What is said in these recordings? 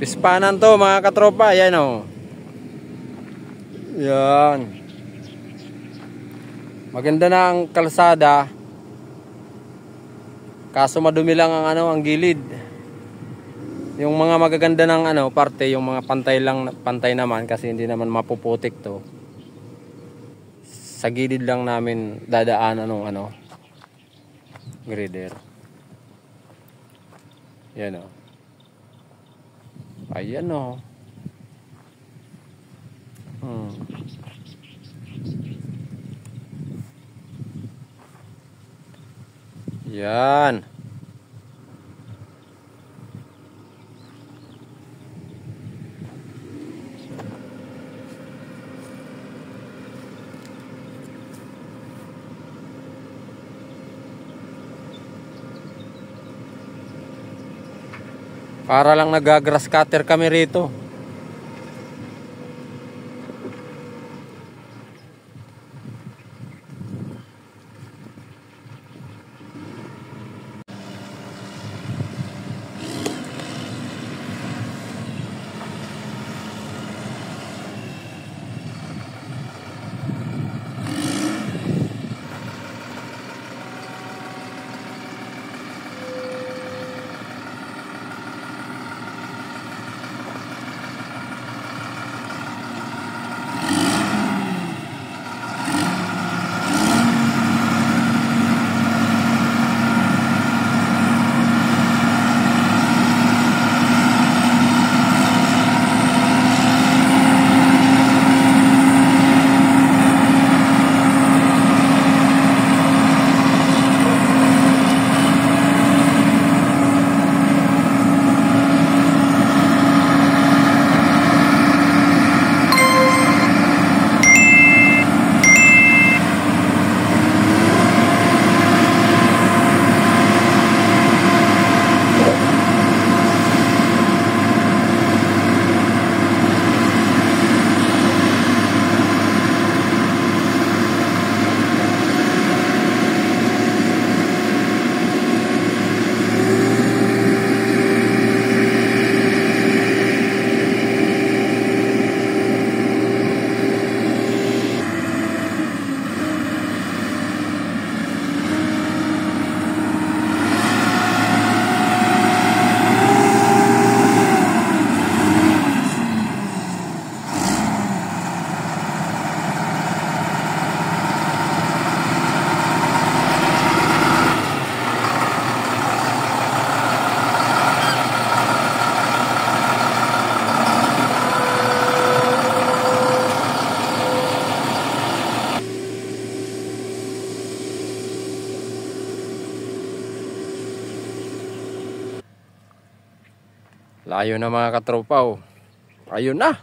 Pispanan to mga katropa. Yan o. Yan. Maganda na ang kalsada. Kaso madumi lang ang ang gilid. Yung mga magaganda ng parte, yung mga pantay naman kasi hindi naman mapuputik to. Sa gilid lang namin dadaan grader. Yan o. Ayan o. Yan. Para lang nag-grass cutter kami rito. Layo na mga katropa oh. Ayun na.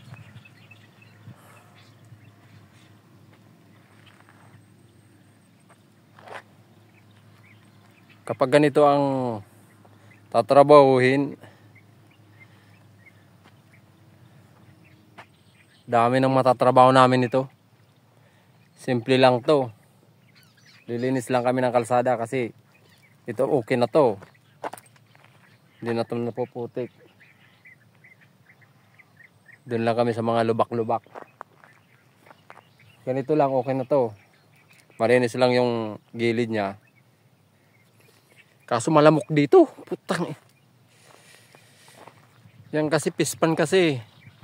Kapag ganito ang tatrabahuhin, dami ng matatrabaho namin ito. Simple lang to. Lilinis lang kami ng kalsada kasi ito okay na to. Hindi na ito napuputik. Doon lang kami sa mga lubak-lubak. Ganito lang, okay na to. Marinis lang yung gilid niya. Kaso malamok dito. Putang eh. Yan kasi pispan kasi.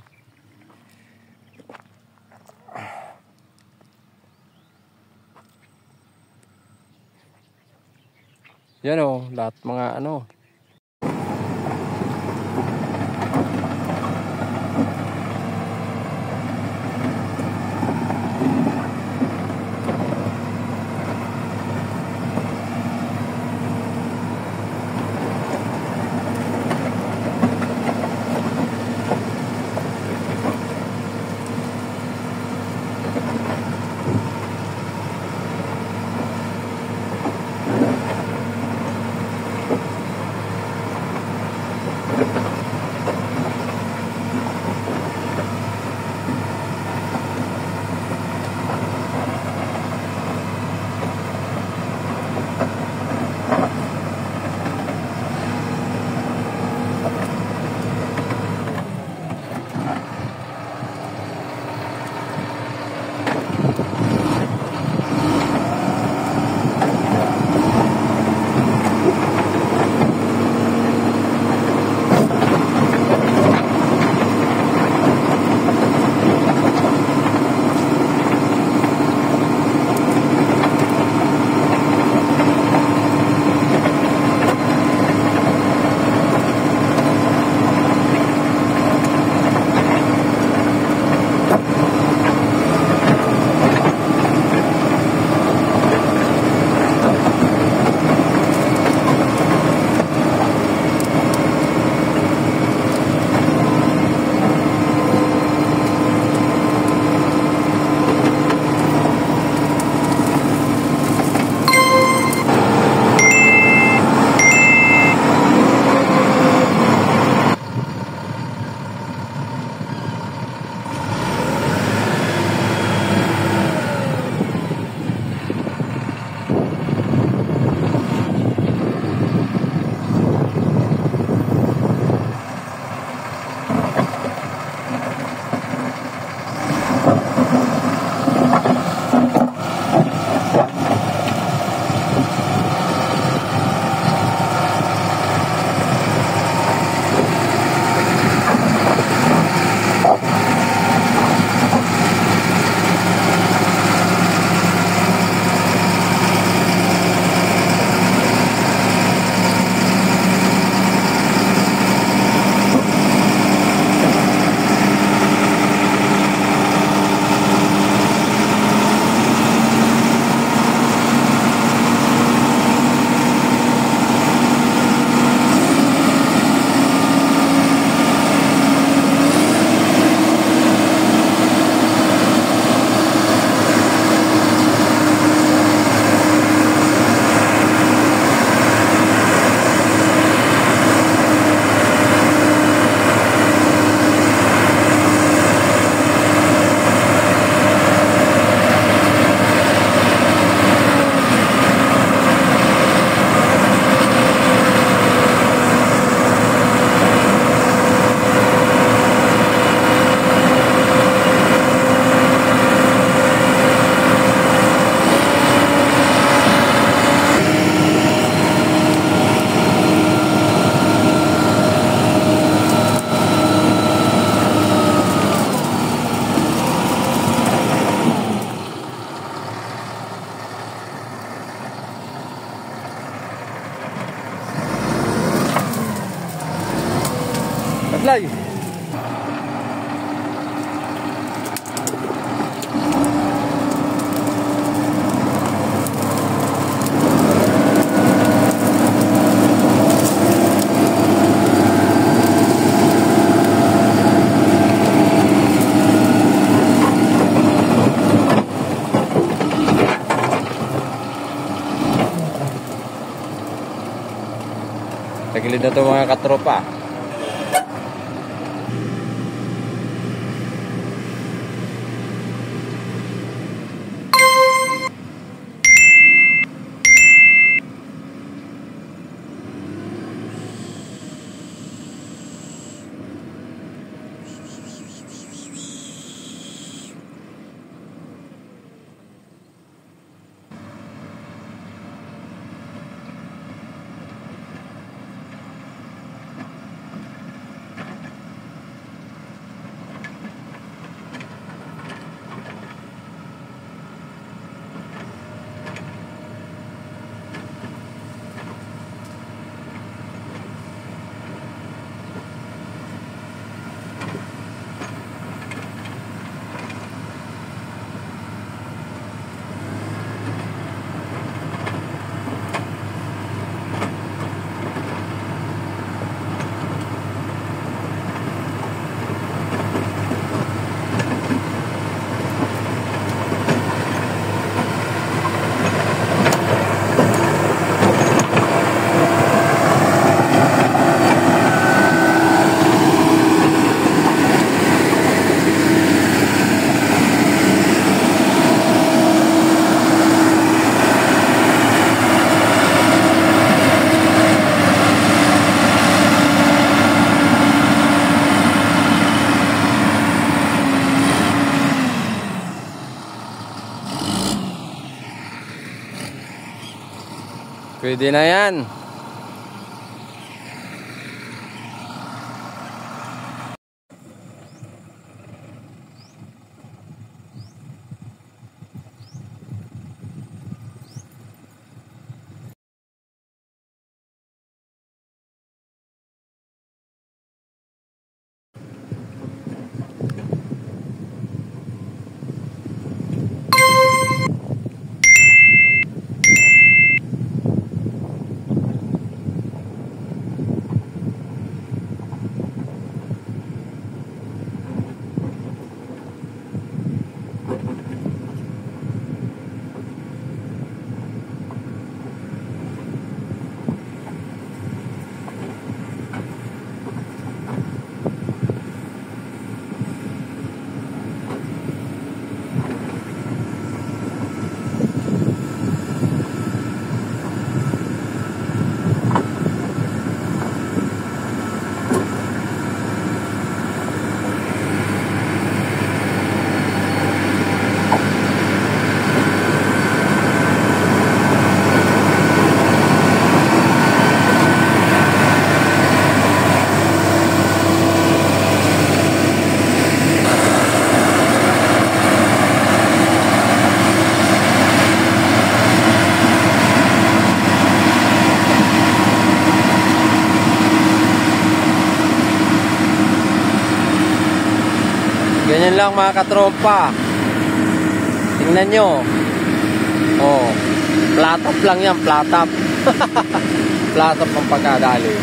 Yan o, lahat mga Sablay. Tagilid na ito mga katropa. Pwede na yan. Ganyan lang mga katropa. Tingnan nyo. Oh, platop lang yan, platop. Platop ang pagkadali.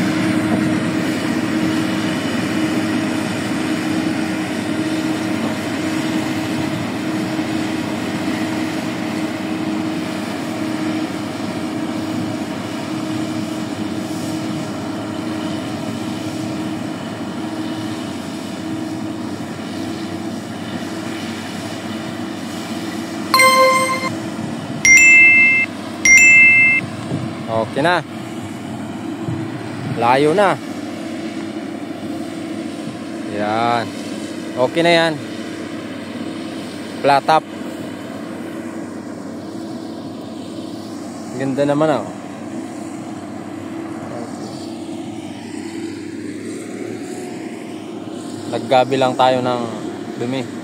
Okay na. Layo na. Yan. Okay na yan. Flat top. Ganda naman ah. Naggabi lang tayo ng dumi.